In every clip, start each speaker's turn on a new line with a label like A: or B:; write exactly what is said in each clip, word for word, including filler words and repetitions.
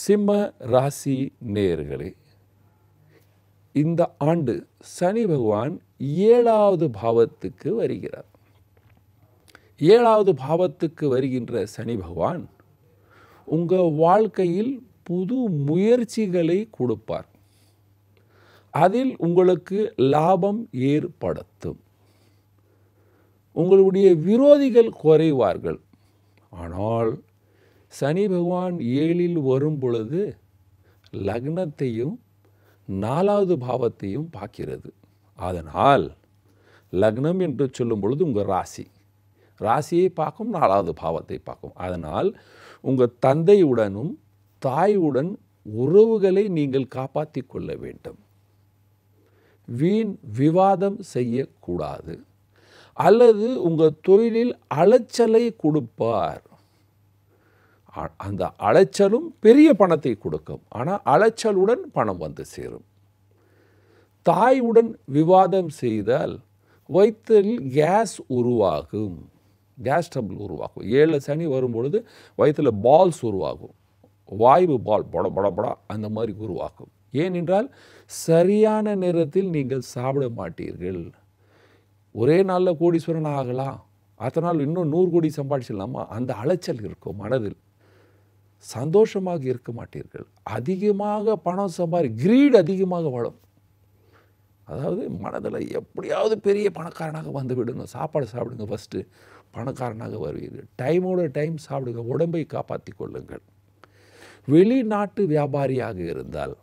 A: சிம்ம ராசி நேயர்களே, இந்த ஆண்டு சனி பகவான் ஏழாவது பாவத்துக்கு வருகிறார். ஏழாவது பாவத்துக்கு வருகின்ற சனி பகவான் உங்கள் வாழ்க்கையில் புது முயற்சிகளை கொடுப்பார். அதில் உங்களுக்கு லாபம் ஏற்படுத்தும். உங்களுடைய விரோதிகள் குறைவார்கள். ஆனால் சனி பகவான் ஏழில் வரும் பொழுது லக்னத்தையும் நாலாவது பாவத்தையும் பார்க்கிறது. அதனால் லக்னம் என்று சொல்லும் பொழுது உங்கள் ராசி ராசியை பார்க்கும், நாலாவது பாவத்தை பார்க்கும். அதனால் உங்கள் தந்தையுடனும் தாயுடன் உறவுகளை நீங்கள் காப்பாற்றி கொள்ள வேண்டும். வீண் விவாதம் செய்யக்கூடாது. அல்லது உங்கள் தொழிலில் அலைச்சலை கொடுப்பார். அந்த அலைச்சலும் பெரிய பணத்தை கொடுக்கும். ஆனால் அலைச்சலுடன் பணம் வந்து சேரும். தாயுடன் விவாதம் செய்தால் வயிற்றில் கேஸ் உருவாகும். கேஸ் ட்ரபிள் உருவாகும். ஏழு சனி வரும்பொழுது வயிற்றில் பால்ஸ் உருவாகும். வாய்வு பால் பட பட பட அந்த மாதிரி உருவாக்கும். ஏனென்றால் சரியான நேரத்தில் நீங்கள் சாப்பிட மாட்டீர்கள். ஒரே நாளில் கோடீஸ்வரன் ஆகலாம், அடுத்த நாள் இன்னும் நூறு கோடி சம்பாதிச்சிடலாமா, அந்த அலைச்சல் இருக்கும். மனதில் சந்தோஷமாக இருக்க மாட்டீர்கள். அதிகமாக பணம் சம்பாதி கிரீட் அதிகமாக வளம். அதாவது மனதில் எப்படியாவது பெரிய பணக்காரனாக வந்து விடுங்க. சாப்பாடு சாப்பிடுங்க, ஃபஸ்ட்டு பணக்காரனாக வருவீர்கள். டைமோட டைம் சாப்பிடுங்க, உடம்பை காப்பாற்றி கொள்ளுங்கள். வெளிநாட்டு வியாபாரியாக இருந்தால்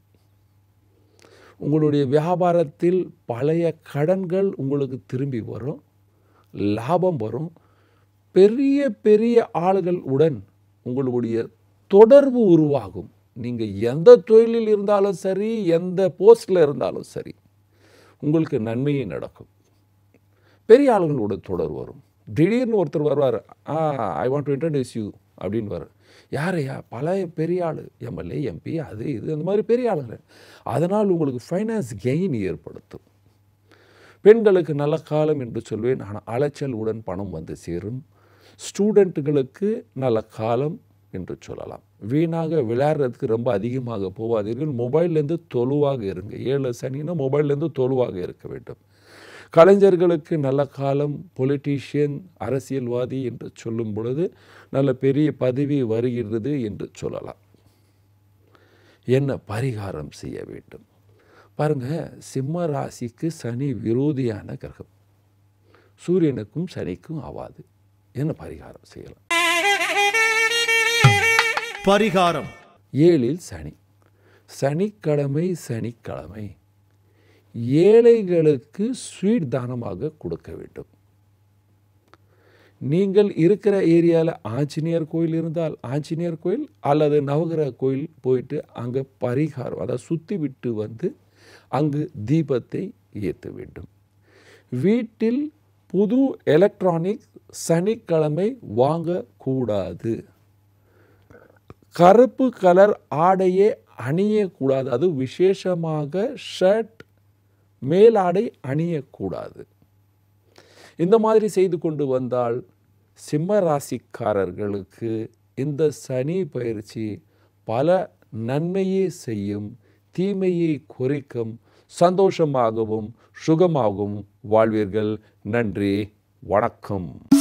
A: உங்களுடைய வியாபாரத்தில் பழைய கடன்கள் உங்களுக்கு திரும்பி வரும், லாபம் வரும். பெரிய பெரிய ஆளுகளுடன் உங்களுடைய தொடர்பு உருவாகும். நீங்கள் எந்த தொழிலில் இருந்தாலும் சரி, எந்த போஸ்டில் இருந்தாலும் சரி, உங்களுக்கு நன்மையே நடக்கும். பெரிய ஆளுகளோட தொடர்பு வரும். திடீர்னு ஒருத்தர் வருவார், ah I want to introduce you அப்படின்னு வர. யாரையா? பழைய பெரிய ஆள், எம்எல்ஏ எம்பி அது இது அந்த மாதிரி பெரிய ஆளுங்க. அதனால் உங்களுக்கு ஃபைனான்ஸ் கெயின் ஏற்படுத்தும். பெண்களுக்கு நல்ல காலம் என்று சொல்வேன். ஆனால் அலைச்சல் உடன் பணம் வந்து சேரும். ஸ்டூடெண்ட்டுகளுக்கு நல்ல காலம் என்று சொல்லலாம். வீணாக விளையாடுறதுக்கு ரொம்ப அதிகமாக போகாதீர்கள். மொபைல்லேருந்து தொழுவாக இருங்க. ஏழு சனினா மொபைல்லேருந்து தொழுவாக இருக்க வேண்டும். கலைஞர்களுக்கு நல்ல காலம். பொலிட்டீஷியன், அரசியல்வாதி என்று சொல்லும் பொழுது நல்ல பெரிய பதவி வருகிறது என்று சொல்லலாம். என்ன பரிகாரம் செய்ய வேண்டும் பாருங்கள். சிம்ம ராசிக்கு சனி விரோதியான கிரகம். சூரியனுக்கும் சனிக்கும் ஆவாது. என்ன பரிகாரம் செய்யலாம்?
B: பரிகாரம்.
A: ஏழில் சனி. சனிக்கிழமை சனிக்கிழமை ஏழைகளுக்கு ஸ்வீட் தானமாக கொடுக்க வேண்டும். நீங்கள் இருக்கிற ஏரியாவில் ஆஞ்சநேயர் கோயில் இருந்தால் ஆஞ்சநேயர் கோயில் அல்லது நவகிரக கோயில் போயிட்டு அங்கே பரிகாரம், அதாவது சுற்றி விட்டு வந்து அங்கு தீபத்தை ஏற்ற வேண்டும். வீட்டில் புது எலக்ட்ரானிக் சனிக்கிழமை வாங்கக்கூடாது. கருப்பு கலர் ஆடையே அணியக்கூடாது. அது விசேஷமாக ஷர்ட், மேலாடை அணியக்கூடாது. இந்த மாதிரி செய்து கொண்டு வந்தால் சிம்ம ராசிக்காரர்களுக்கு இந்த சனி பயிற்சி பல நன்மையே செய்யும், தீமையை குறைக்கும், சந்தோஷமாகவும் சுகமாகவும் வாழ்வீர்கள். நன்றி, வணக்கம்.